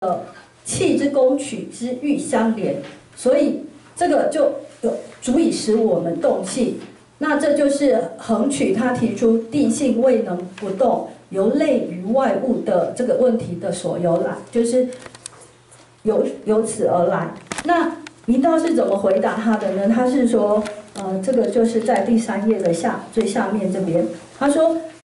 气之攻取之欲相连，所以这个就足以使我们动气。那这就是横取他提出地性未能不动，由内于外物的这个问题的所由来，就是由此而来。那明道是怎么回答他的呢？他是说，这个就是在第3页的最下面这边，他说